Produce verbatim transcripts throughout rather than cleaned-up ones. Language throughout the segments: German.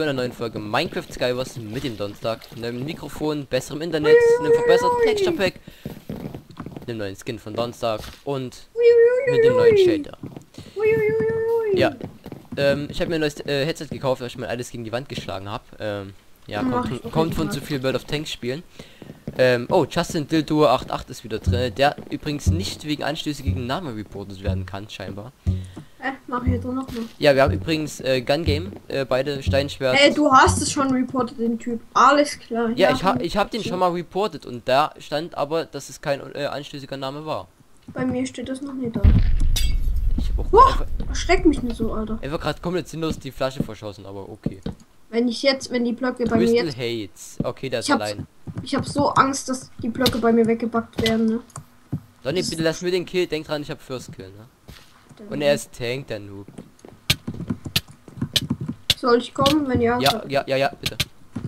einer neuen Folge Minecraft Skywars mit dem Donnerstag, neuem Mikrofon, besserem Internet, einem verbesserten Texture Pack, dem neuen Skin von Donnerstag und mit dem neuen Shader. Ja, ähm, ich habe mir ein neues äh, Headset gekauft, weil ich mal alles gegen die Wand geschlagen habe. Ähm, ja, kommt, von, kommt von zu viel World of Tanks spielen. Ähm, oh, Justin Dildo achtundachtzig ist wieder drin, der übrigens nicht wegen anstößigen Namen reportet werden kann, scheinbar. Äh, mach ich jetzt auch noch mal. Ja, wir haben übrigens äh, Gun Game, äh, beide Steinschwert. Ey, du hast es schon reportet, den Typ. Alles klar. Ja, ich habe ich hab den schon mal reportet und da stand aber, dass es kein äh, anstößiger Name war. Bei mir steht das noch nicht da. Ich hab auch Boah, einfach, erschreck mich nicht so, Alter. einfach gerade komplett sinnlos die Flasche verschossen, aber okay. Wenn ich jetzt, wenn die Blöcke bei Crystal mir jetzt... Hates. Okay, der ist Ich hab, allein. ich hab so Angst, dass die Blöcke bei mir weggebackt werden, ne? Donny, bitte lass mir den Kill. Denk dran, ich habe First Kill, ne? Und er ist Tank, der Noob. Soll ich kommen, wenn ja? Ja, ja, ja, ja, bitte.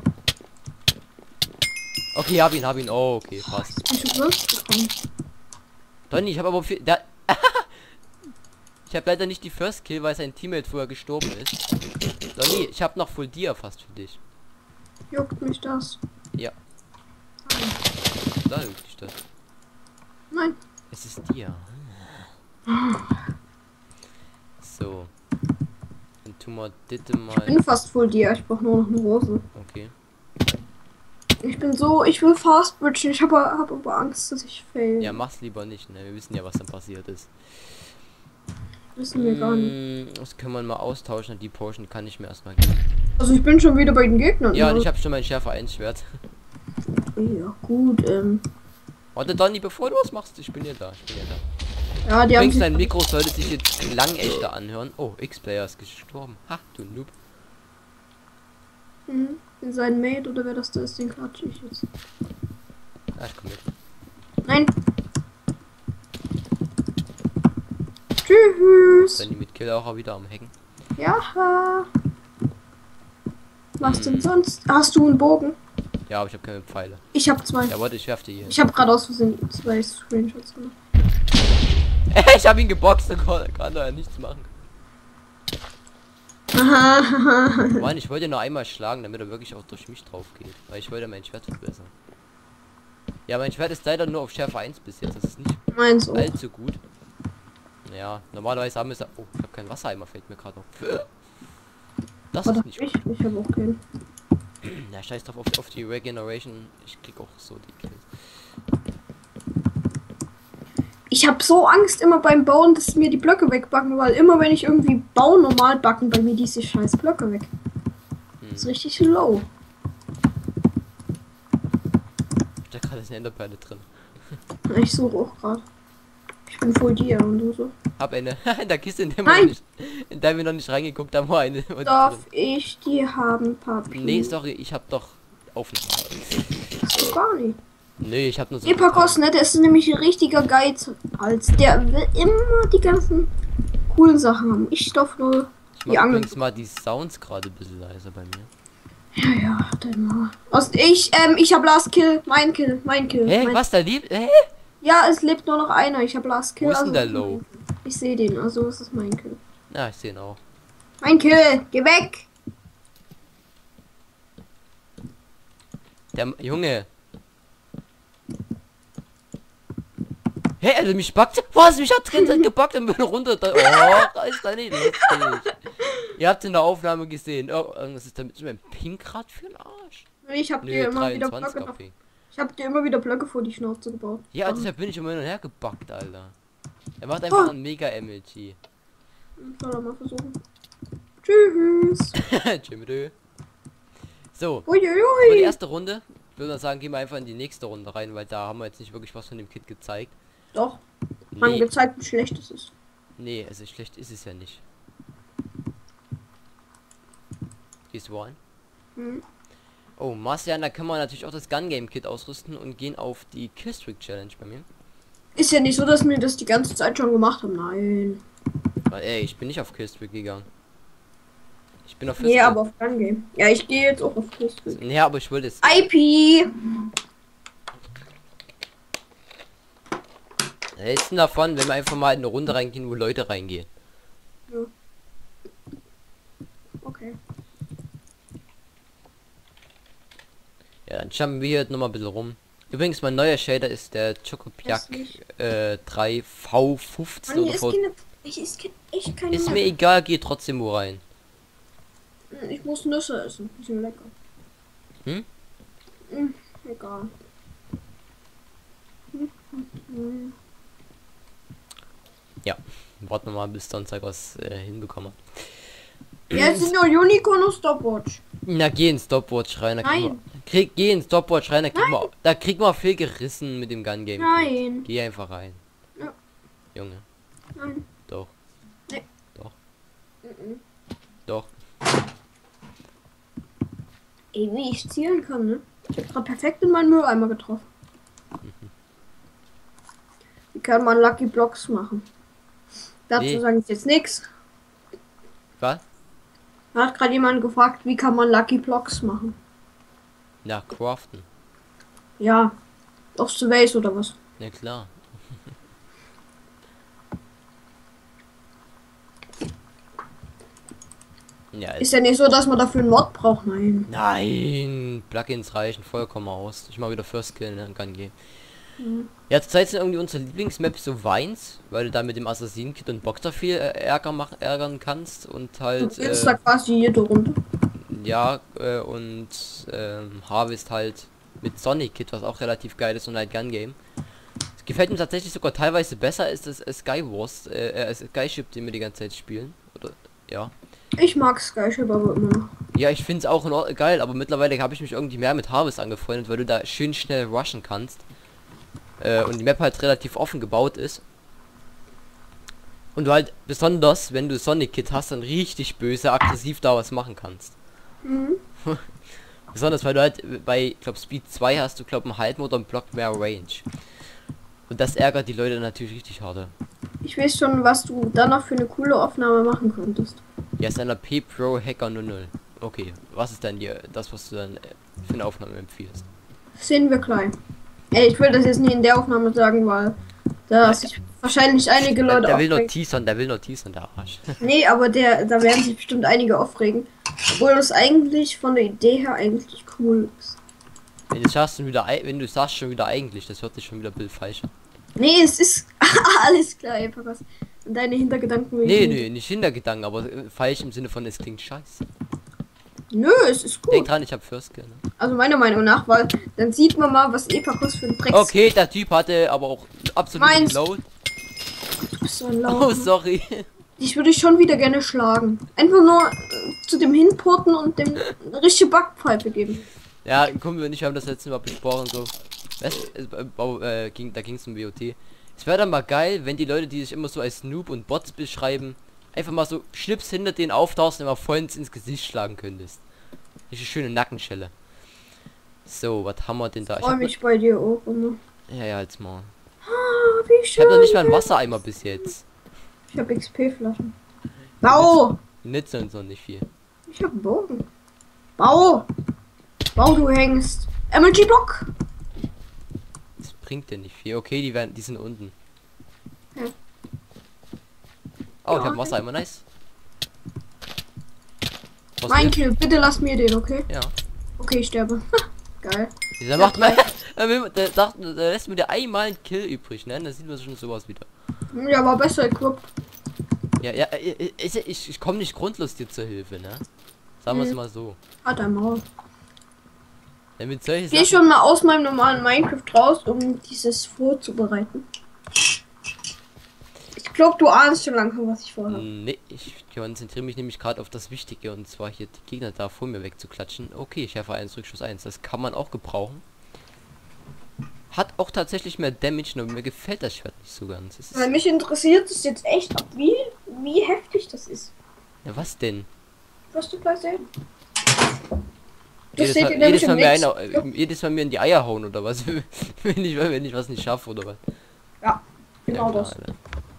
Okay, hab ihn, hab ihn. Oh, okay, passt. Bist du First gekommen? Donny, ich habe aber viel... Da ich habe leider nicht die First Kill, weil sein Teammate vorher gestorben ist. Donny, ich habe noch Full Dia fast für dich. Juckt mich das? Ja. Da juckt dich das. Nein. Es ist dir. So. Und tu mal bitte mal. Ich bin fast voll dir. Ich brauche nur noch eine Rose. Okay. Ich bin so, ich will fast bridgen. Ich habe hab aber Angst, dass ich fail. Ja, mach's lieber nicht, ne? Wir wissen ja, was dann passiert ist. Wissen wir gar nicht. Das können wir mal austauschen. Die Potion kann ich mir erstmal geben. Also ich bin schon wieder bei den Gegnern. Ja, ne? und ich habe schon mein Schärfer eins Schwert. Ja, gut, ähm. Warte, Donny, bevor du was machst, ich bin ja da. Ich bin ja da. Ja, die haben Übrigens, sich... dein Mikro sollte sich jetzt lang echter anhören. Oh, X-Player ist gestorben. Ha, du Noob. Mhm. In seinen Mate oder wer das da ist, den klatsche ich jetzt. Ah, ich komm mit. Nein. Tschüss. Donny mit Kill auch wieder am Hacken. Ja. Was denn Hm. sonst? Hast du einen Bogen? Ja, aber ich habe keine Pfeile. Ich habe zwei. Ja, warte, ich werf die hier. Ich habe gerade aus Versehen zwei Screenshots gemacht. Ich habe ihn geboxt, dann kann, kann er ja nichts machen. Mann, ich wollte ihn nur einmal schlagen, damit er wirklich auch durch mich drauf geht. Weil ich wollte mein Schwert verbessern. Ja, mein Schwert ist leider nur auf Schärfe eins bis jetzt. Das ist nicht Meins auch. allzu gut. Ja, normalerweise haben wir es... Oh, ich habe kein Wassereimer, fällt mir gerade noch. Das Warte, ist nicht ich, gut. ich habe auch keinen. Ja, scheiß drauf auf, auf die Regeneration. Ich krieg auch so die Kills. Ich habe so Angst immer beim Bauen, dass mir die Blöcke wegbacken, weil immer wenn ich irgendwie baue, normal backen bei mir diese scheiß Blöcke weg. Hm. Das ist richtig low. Da gerade ist eine Enderperle drin. Ich suche auch gerade. Ich bin voll dir und du so. Hab eine. In der Kiste, in der wir noch Nein! nicht, in der wir noch nicht reingeguckt haben, war eine. Darf ich die haben, Papi? Nee, sorry, ich hab doch Aufnahme. Hast du gar nicht. Nee, ich hab nur so. Epakos, ne, der ist nämlich ein richtiger Geiz. Als der will immer die ganzen coolen Sachen haben. Ich darf nur Ich die mach Angel. übrigens mal die Sounds gerade ein bisschen leiser bei mir. Ja, ja, dann mal. Aus, ich, ähm, ich hab Last Kill. Mein Kill, mein Kill. Hä, mein was da lieb? Hä? Ja, es lebt nur noch einer. Ich hab Last Kill. Wo ist denn also der ist Low? mein- Ich sehe den, also ist es mein Kill. Na, ich sehe ihn auch. Mein Kill, geh weg! Der Junge. Hä, also mich backt. Was? Mich hat drin gebackt und bin runter. Da, oh, ist da nicht lustig. Ihr habt in der Aufnahme gesehen. Oh, was ist damit mein Pinkrad für ein Arsch? Ich hab Nö, dir immer wieder dreiundzwanzig Blöcke. A P. Ich hab dir immer wieder Blöcke vor die Schnauze gebaut. Ja, Dann deshalb bin ich immer hin und her gebackt, Alter. Er macht einfach Oh. ein mega M L G. soll er mal versuchen. Tschüss. Tschüss. So, das war die Uiuiui. erste Runde. Ich würde mal sagen, gehen wir einfach in die nächste Runde rein, weil da haben wir jetzt nicht wirklich was von dem Kit gezeigt. Doch, haben Nee, gezeigt, wie schlecht es ist. nee, also schlecht ist es ja nicht. Ist one. Hm. Oh, Marcian, da können wir natürlich auch das Gun Game Kit ausrüsten und gehen auf die Killstreak Challenge bei mir. Ist ja nicht so, dass wir das die ganze Zeit schon gemacht haben. Nein. Weil, ey, ich bin nicht auf Killstreak gegangen. Ich bin auf Nee, First aber auf Gun Game. Ja, ich gehe jetzt auch auf Twist. Nee, aber ich wollte es. I P. Was hältst du denn davon, wenn wir einfach mal in eine Runde reingehen, wo Leute reingehen? Ja. Okay. Ja, dann schauen wir hier noch mal ein bisschen rum. Übrigens, mein neuer Shader ist der Chocopiak äh, drei V fünfzehn Mann, oder hier ist V. keine, ich ist ke- echt keine Ist Map. mir egal, geh trotzdem wo rein. Ich muss Nüsse essen, die sind lecker. Hm? Hm, egal. Hm, hm, hm. Ja, warten wir mal, bis Donnerstag was äh, hinbekommen hat. Ja, es sind nur Unicorn und Stopwatch. Na, geh in Stopwatch rein, da krieg Nein. mal, krieg, geh in Stopwatch rein, da krieg mal, da krieg mal viel gerissen mit dem Gun Game. Nein. Geh einfach rein. Ja. Junge, Nein. doch. Nee. Doch. Mhm. Doch. Ey, wie ich zielen kann, ne? Ich hab grad perfekt in meinen Mülleimer getroffen. Mhm. Wie kann man Lucky Blocks machen? Dazu Nee. sage ich jetzt nichts. Was? Da hat gerade jemand gefragt, wie kann man Lucky Blocks machen? Ja, craften. Ja. Auf Surveys oder was? Na klar. Ja, Ist ja nicht so, dass man dafür einen Mod braucht, nein. nein, Plugins reichen vollkommen aus. Ich mal wieder First Kill in Gun Game. Mhm. Ja, zurzeit sind irgendwie unsere Lieblingsmaps so Vines, weil du da mit dem Assassin-Kit und Boxer viel äh, Ärger machen, ärgern kannst und halt Du willst da äh, quasi jede Runde. ja äh, und ähm, Harvest halt mit Sonic Kit, was auch relativ geil ist und halt Gun Game. Es gefällt mir tatsächlich sogar teilweise besser als das äh, Sky Wars, äh, äh, Skyship, den wir die ganze Zeit spielen. Oder ja. Ich mag Skyship aber immer noch. Ja, ich finde es auch in Ordnung, geil, aber mittlerweile habe ich mich irgendwie mehr mit Harvest angefreundet, weil du da schön schnell rushen kannst. Äh, und die Map halt relativ offen gebaut ist. Und du halt besonders, wenn du Sonic Kit hast, dann richtig böse, aggressiv da was machen kannst. Mhm. Besonders, weil du halt bei, ich glaube, Speed zwei hast du, glaube einen halben oder einen Block mehr Range. Und das ärgert die Leute natürlich richtig hart. Ich weiß schon, was du dann noch für eine coole Aufnahme machen könntest. Ja, ist einer P Pro Hacker null null. Okay, was ist dann hier das, was du dann äh, für eine Aufnahme empfiehlst? Sehen wir klein. Ey, ich will das jetzt nicht in der Aufnahme sagen, weil da sich wahrscheinlich einige Der, Leute der will noch aufregen. teasern, der will noch teasern, der Arsch. Nee, aber der, da werden sich bestimmt einige aufregen. Obwohl das eigentlich von der Idee her eigentlich cool ist. Wenn du sagst schon wieder, ei- wenn du sagst schon wieder eigentlich, das hört sich schon wieder Bild falsch an. Nee, es ist alles klar, einfach was. Deine Hintergedanken. will ich Nee, nicht. nee, nicht Hintergedanken, aber äh, falsch im Sinne von es klingt scheiße. Nö, es ist Denk gut. dran, ich hab First Kill. Ne? Also meiner Meinung nach, weil dann sieht man mal, was Epakos für ein Dreck Okay, der Typ hatte aber auch absolut Meins. Load. ist. So ein Oh, Lauch, ne? sorry. Ich würde schon wieder gerne schlagen. Einfach nur äh, zu dem hinporten und dem eine richtige Backpfeife geben. Ja, Kumpel und ich haben das letzte Mal besprochen, so. Was? Äh, äh, ging, da ging es um W O T. Es wäre dann mal geil, wenn die Leute, die sich immer so als Noob und Bots beschreiben, einfach mal so Schnips hinter denen auftauchst und immer voll ins Gesicht schlagen könntest. Richtig schöne Nackenschelle. So, was haben wir denn da? Ich Ich freue hab, mich bei dir auch immer. ja, ja, jetzt mal. Ah, wie Ich schön. habe noch nicht mal einen Wassereimer bis jetzt. Ich habe X P-Flaschen. Bau! Die nützen uns noch nicht viel. Ich habe einen Bogen. Bau! Bau, du hängst. M L G-Block! Das bringt dir nicht viel. Okay, die werden, die sind unten. Ja. Oh, ich Ja, habe Wassereimer, nice. Was Mein denn? Kill, bitte lass mir den, okay? Ja. Okay, ich sterbe. Geil. Der macht mal. Der, will- der, sagt, der lässt mir dir einmal einen Kill übrig, ne? Da sieht man schon sowas wieder. Ja, war besser equipped. Ja, ja, ich, ich, ich, ich komme nicht grundlos dir zur Hilfe, ne? Sagen wir es Mhm. mal so. Hat er Maul. Wenn mit solche Ich gehe Sachen. schon mal aus meinem normalen Minecraft raus, um dieses vorzubereiten. Ich glaube, du ahnst schon langsam, was ich vorhabe. Nee, ich konzentriere mich nämlich gerade auf das Wichtige und zwar hier die Gegner da vor mir wegzuklatschen. Okay, Schärfe eins, Rückschuss eins, das kann man auch gebrauchen. Hat auch tatsächlich mehr Damage, nur mir gefällt das Schwert nicht so ganz. Es ist, Weil mich interessiert es jetzt echt, wie, wie heftig das ist. ja, was denn? Wirst du gleich sehen. Das Jedes seht Mal, ihr nämlich jedes, Mal im mir nächsten einer, äh, jedes Mal mir in die Eier hauen oder was? wenn, ich, wenn ich was nicht schaffe oder was? Ja, genau Ja, klar, das. Alter.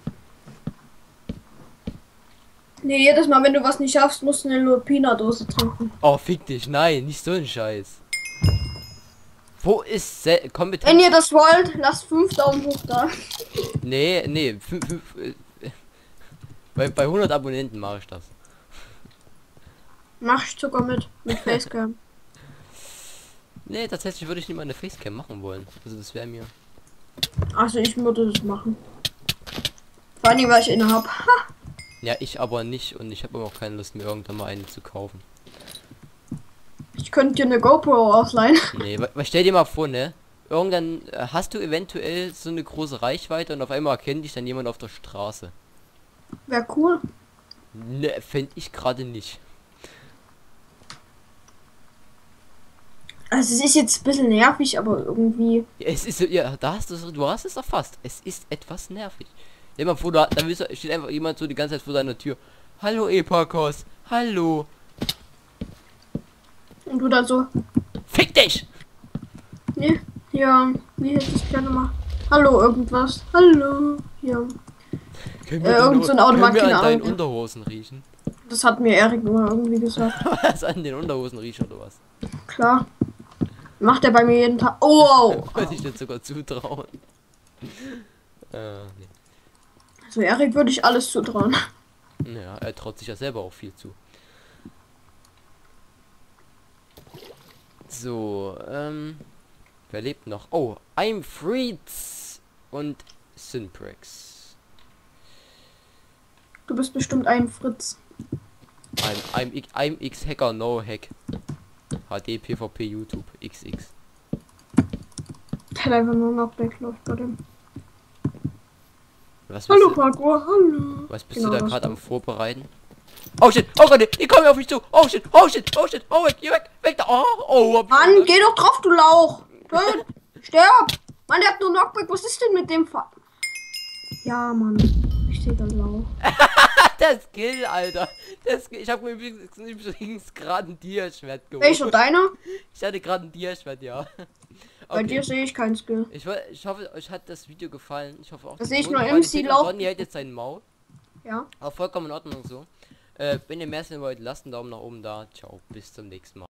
Nee, jedes Mal, wenn du was nicht schaffst, musst du eine Lupina-Dose trinken. Oh, fick dich, nein, nicht so ein Scheiß. Wo ist Se Kompetenz? Wenn ihr das wollt, lasst fünf Daumen hoch da. Nee, nee, fünf, fünf, äh, bei, bei hundert Abonnenten mache ich das. Mach ich sogar mit. Mit Facecam. Nee, tatsächlich würde ich nie mal eine Facecam machen wollen. Also das wäre mir. Also ich würde das machen. Vor allem, weil ich eine hab. Ha. Ja, ich aber nicht und ich habe auch keine Lust mir irgendwann mal eine zu kaufen. Ich könnte dir eine GoPro ausleihen. Nee, weil, weil stell dir mal vor, ne? Irgendwann äh, hast du eventuell so eine große Reichweite und auf einmal erkennt dich dann jemand auf der Straße. Wäre cool. Ne, fände ich gerade nicht. Also es ist jetzt ein bisschen nervig, aber irgendwie. Ja, es ist, ja, da hast du es, du hast es erfasst. Es ist etwas nervig. Stell dir mal vor, da, da steht einfach jemand so die ganze Zeit vor deiner Tür. Hallo Epakos, hallo. Und du dann so. Fick dich! Ne, ja, wie hätte ich gerne mal. Hallo, irgendwas. Hallo. Ja. Können Äh, irgend so ein Automat, können wir keine an deinen Ahnung. Unterhosen riechen? Das hat mir Erik nur irgendwie gesagt. Was an den Unterhosen riechen oder was? Klar. Macht er bei mir jeden Tag. Oh! Würde ich dir sogar zutrauen. äh, nee. Also Erik würde ich alles zutrauen. Ja, er traut sich ja selber auch viel zu. So, ähm. Wer lebt noch? Oh, I'm Freeds und Synprex. Du bist bestimmt ein Fritz. I'm, I'm, X- I'm X-Hacker, no Hack. H D, PvP, YouTube, X X. Der hat einfach nur noch wegläuft bei dem. Was bist Hallo du, Parkour, hallo. was bist Genau du da das gerade am war's. Vorbereiten? Oh shit, oh Gott, die kommen auf mich zu. Oh shit, oh shit, oh shit, oh weg, hier weg, weg da. Oh, oh. hab ich Mann, gesagt. geh doch drauf, du Lauch. Töt. Sterb. Mann, der hat nur Knockback. Was ist denn mit dem Fa Ja, Mann. Richtiger Lauch. Der Skill, Alter. Der Skill. Ich habe mir übrigens, übrigens gerade ein Dia-Schwert geholt. Welcher deiner? Ich hatte gerade ein Dia-Schwert, ja. Bei Okay. dir sehe ich kein Skill. Ich, woll- ich hoffe, euch hat das Video gefallen. Ich hoffe auch, Da die sehe ich nur Tonqualität- M C Lauch. und Donny hält jetzt seinen Maul. Ja. Aber vollkommen in Ordnung so. Äh, wenn ihr mehr sehen wollt, lasst einen Daumen nach oben da. Ciao, bis zum nächsten Mal.